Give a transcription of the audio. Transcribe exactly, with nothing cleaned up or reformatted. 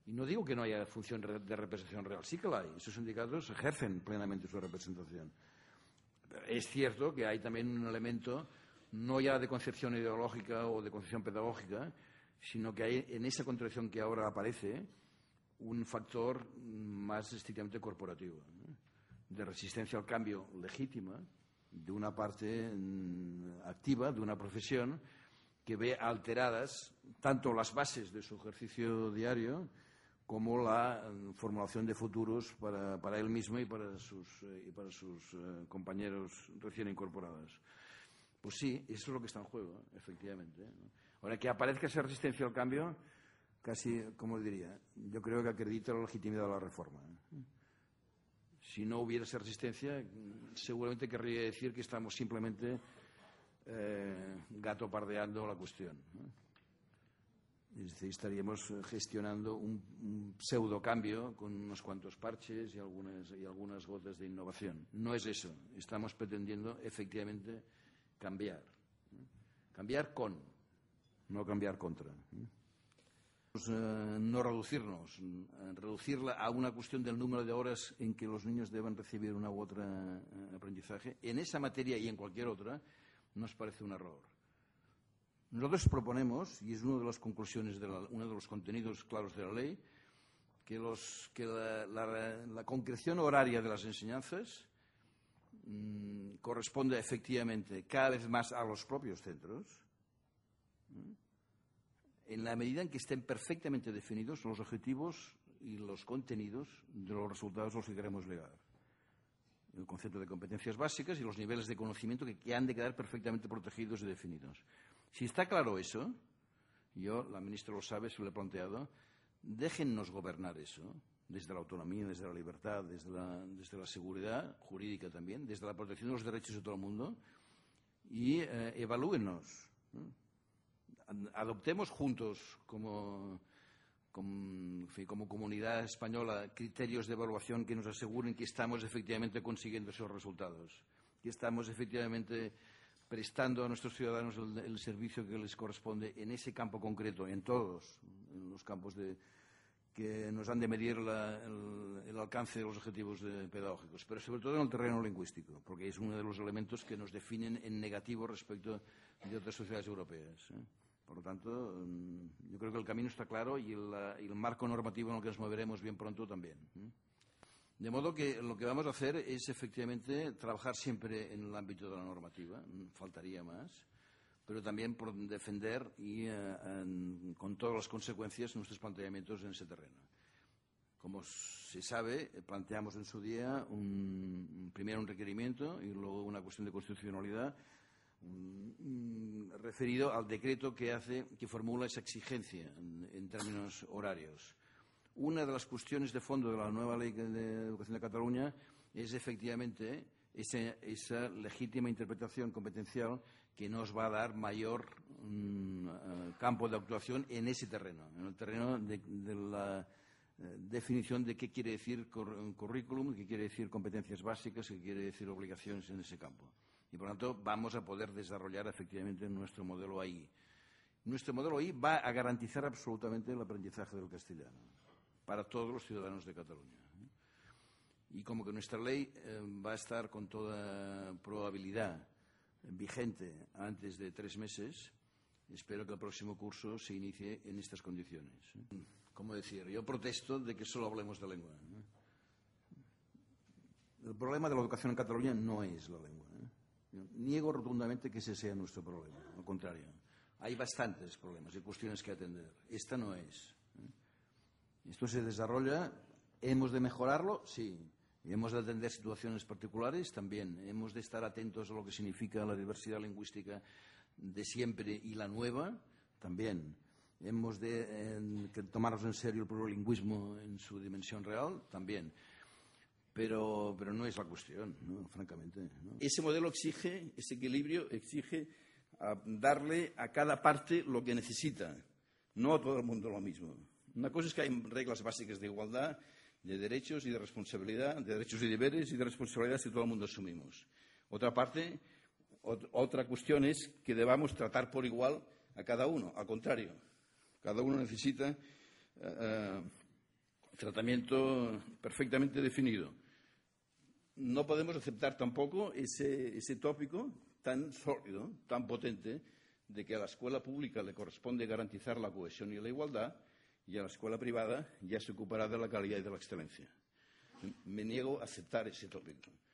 Y no digo que no haya función de representación real, sí que la hay. Esos sindicatos ejercen plenamente su representación. Es cierto que hay también un elemento, no ya de concepción ideológica o de concepción pedagógica, sino que hay en esa contradicción que ahora aparece un factor más estrictamente corporativo, ¿no? De resistencia al cambio legítima de una parte activa, de una profesión que ve alteradas tanto las bases de su ejercicio diario como la formulación de futuros para, para él mismo y para sus, eh, y para sus eh, compañeros recién incorporados. Pues sí, eso es lo que está en juego, efectivamente, ¿no? Ahora, que aparezca esa resistencia al cambio, casi, como diría, yo creo que acredita la legitimidad de la reforma. Si no hubiera esa resistencia, seguramente querría decir que estamos simplemente eh, gatopardeando la cuestión, ¿no? Es decir, estaríamos gestionando un, un pseudo cambio con unos cuantos parches y algunas, y algunas gotas de innovación. No es eso. Estamos pretendiendo efectivamente cambiar. ¿no? Cambiar con, no cambiar contra. ¿no? Pues, eh, no reducirnos, eh, reducirla a una cuestión del número de horas en que los niños deben recibir una u otra eh, aprendizaje. En esa materia y en cualquier otra nos parece un error. Nosotros proponemos, y es una de las conclusiones, de la, uno de los contenidos claros de la ley, que, los, que la, la, la concreción horaria de las enseñanzas mmm, corresponde efectivamente cada vez más a los propios centros, ¿no? En la medida en que estén perfectamente definidos los objetivos y los contenidos de los resultados a los que queremos llegar. El concepto de competencias básicas y los niveles de conocimiento que, que han de quedar perfectamente protegidos y definidos. Si está claro eso, yo, la ministra lo sabe, se lo he planteado, déjennos gobernar eso, desde la autonomía, desde la libertad, desde la, desde la seguridad jurídica también, desde la protección de los derechos de todo el mundo, y eh, evalúennos, ¿no? Adoptemos juntos como, como, como comunidad española criterios de evaluación que nos aseguren que estamos efectivamente consiguiendo esos resultados, que estamos efectivamente prestando a nuestros ciudadanos el, el servicio que les corresponde en ese campo concreto, en todos en los campos de, que nos han de medir la, el, el alcance de los objetivos de, pedagógicos, pero sobre todo en el terreno lingüístico, porque es uno de los elementos que nos definen en negativo respecto de otras sociedades europeas, ¿eh? Por lo tanto, yo creo que el camino está claro y el, y el marco normativo en el que nos moveremos bien pronto también. De modo que lo que vamos a hacer es efectivamente trabajar siempre en el ámbito de la normativa, faltaría más, pero también por defender y eh, en, con todas las consecuencias nuestros planteamientos en ese terreno. Como se sabe, planteamos en su día un, primero un requerimiento y luego una cuestión de constitucionalidad referido al decreto que hace, que formula esa exigencia en, en términos horarios. Una de las cuestiones de fondo de la nueva ley de educación de Cataluña es efectivamente esa, esa legítima interpretación competencial que nos va a dar mayor um, uh, campo de actuación en ese terreno, en el terreno de, de la uh, definición de qué quiere decir un currículum, qué quiere decir competencias básicas, qué quiere decir obligaciones en ese campo. Y, por lo tanto, vamos a poder desarrollar efectivamente nuestro modelo A I. Nuestro modelo A I va a garantizar absolutamente el aprendizaje del castellano para todos los ciudadanos de Cataluña. Y como que nuestra ley eh, va a estar con toda probabilidad vigente antes de tres meses, espero que el próximo curso se inicie en estas condiciones. Como decir, yo protesto de que solo hablemos de lengua. El problema de la educación en Cataluña no es la lengua. Niego rotundamente que ese sea nuestro problema, al contrario. Hay bastantes problemas y cuestiones que atender. Esta no es. Esto se desarrolla, ¿hemos de mejorarlo? Sí. ¿Hemos de atender situaciones particulares? También. ¿Hemos de estar atentos a lo que significa la diversidad lingüística de siempre y la nueva? También. ¿Hemos de eh, tomarnos en serio el plurilingüismo en su dimensión real? También. Pero, pero no es la cuestión, ¿no? Francamente, ¿no? Ese modelo exige, ese equilibrio exige a darle a cada parte lo que necesita, no a todo el mundo lo mismo. Una cosa es que hay reglas básicas de igualdad, de derechos y de responsabilidad, de derechos y deberes y de responsabilidades que todo el mundo asumimos. Otra parte, ot otra cuestión es que debamos tratar por igual a cada uno. Al contrario, cada uno necesita eh, tratamiento perfectamente definido. No podemos aceptar tampoco ese, ese tópico tan sólido, tan potente, de que a la escuela pública le corresponde garantizar la cohesión y la igualdad y a la escuela privada ya se ocupará de la calidad y de la excelencia. Me niego a aceptar ese tópico.